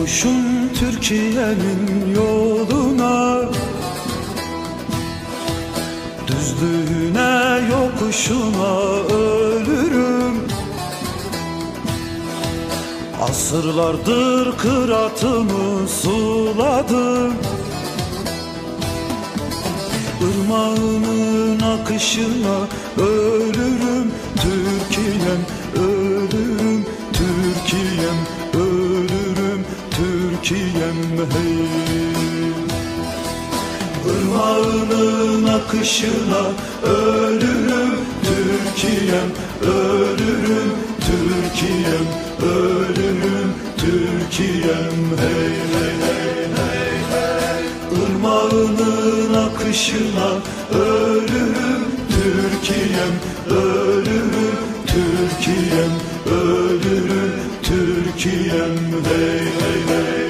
Yokuşum Türkiye'nin yoluna, düzlüğüne yokuşuna ölürüm. Asırlardır kıratımı suladım, ırmağının akışına ölürüm. Türkiye'm ölürüm, Türkiye'm ölürüm, Türkiye'm hey. Irmağının akışına ölürüm, Türkiye'm ölürüm, Türkiye'm ölürüm, Türkiye'm hey hey hey hey hey. Irmağının akışına ölürüm, Türkiye'm ölürüm, Türkiye'm ölürüm, Türkiye'm hey hey hey.